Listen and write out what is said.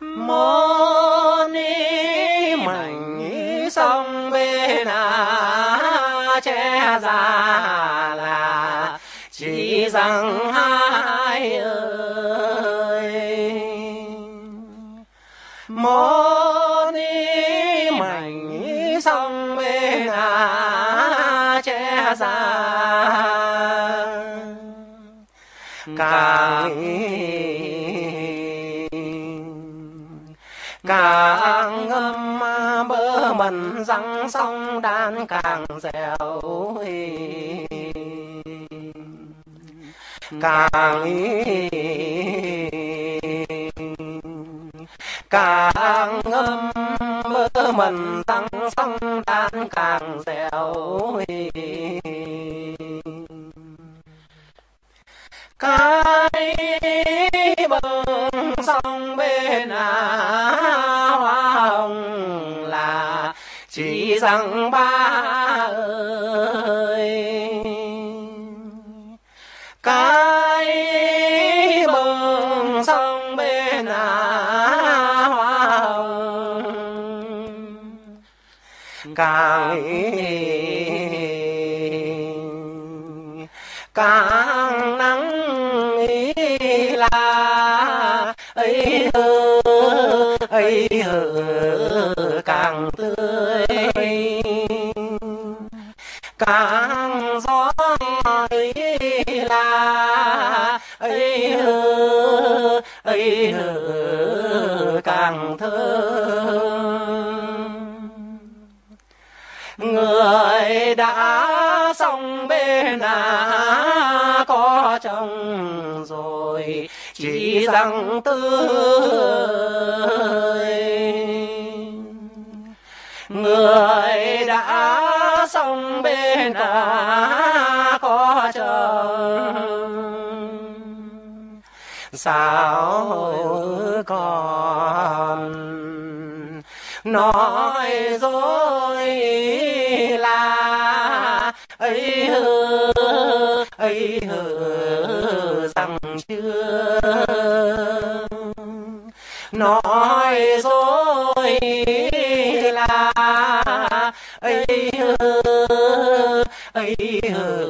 mô ni mảnh sông bên che ra là chỉ rằng hai ơi. Mô ni mảnh sông bên che ra càng ngâm bơ mần răng sông đan càng dẻo, càng ngâm bơ mần răng sông đan càng dẻo. Cái bờ sông bên hoa hồng là chỉ rằng ba ơi. Cái bờ sông bên hoa hồng càng nắng là ấy hơ càng tươi, càng gió là ấy hơ càng thơm. Người đã xong bên có chồng rồi chỉ rằng tươi. Người đã xong bên có chồng sao còn nói dối là ấy hơ rằng chưa. Nói dối là ấy hơ